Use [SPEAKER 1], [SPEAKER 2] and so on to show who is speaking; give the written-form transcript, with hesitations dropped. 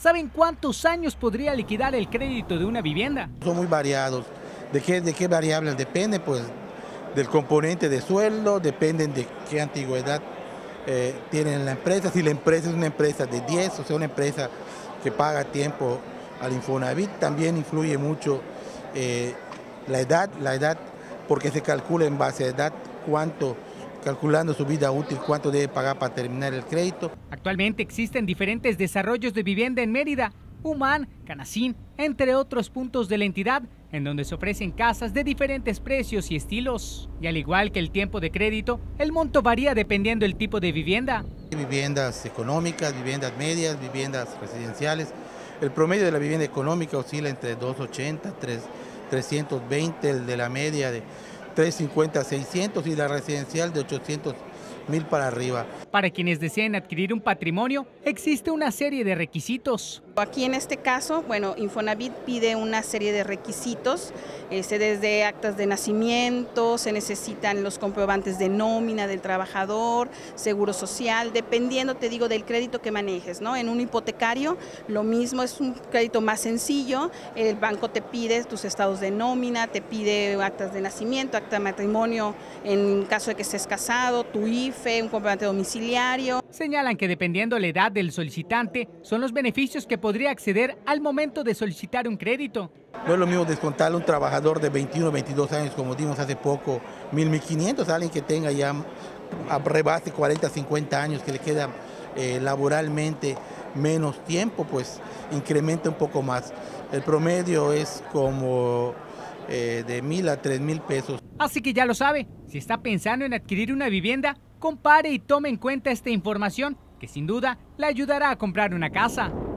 [SPEAKER 1] ¿Saben cuántos años podría liquidar el crédito de una vivienda?
[SPEAKER 2] Son muy variados. ¿De qué variables depende? Pues del componente de sueldo, dependen de qué antigüedad tienen la empresa. Si la empresa es una empresa de 10, o sea, una empresa que paga a tiempo al Infonavit, también influye mucho la edad, porque se calcula en base a edad calculando su vida útil, cuánto debe pagar para terminar el crédito.
[SPEAKER 1] Actualmente existen diferentes desarrollos de vivienda en Mérida, Humán, Canacín, entre otros puntos de la entidad, en donde se ofrecen casas de diferentes precios y estilos. Y al igual que el tiempo de crédito, el monto varía dependiendo del tipo de vivienda.
[SPEAKER 2] Viviendas económicas, viviendas medias, viviendas residenciales. El promedio de la vivienda económica oscila entre 280, 320, el de la media de 350 a 600 y la residencial de 800,000 para arriba.
[SPEAKER 1] Para quienes deseen adquirir un patrimonio, existe una serie de requisitos.
[SPEAKER 3] Aquí en este caso, bueno, Infonavit pide una serie de requisitos, desde actas de nacimiento, se necesitan los comprobantes de nómina del trabajador, seguro social, dependiendo, te digo, del crédito que manejes, ¿no? En un hipotecario, lo mismo, es un crédito más sencillo, el banco te pide tus estados de nómina, te pide actas de nacimiento, acta de matrimonio en caso de que estés casado, tu IFE, un comprobante domiciliario.
[SPEAKER 1] Señalan que dependiendo la edad del solicitante, son los beneficios que podría acceder al momento de solicitar un crédito.
[SPEAKER 2] No es lo mismo descontarle a un trabajador de 21, 22 años, como dimos hace poco, 1.500, a alguien que tenga ya a rebase 40, 50 años, que le queda laboralmente menos tiempo, pues incrementa un poco más. El promedio es como de 1.000 a 3.000 pesos.
[SPEAKER 1] Así que ya lo sabe, si está pensando en adquirir una vivienda, compare y tome en cuenta esta información, que sin duda le ayudará a comprar una casa.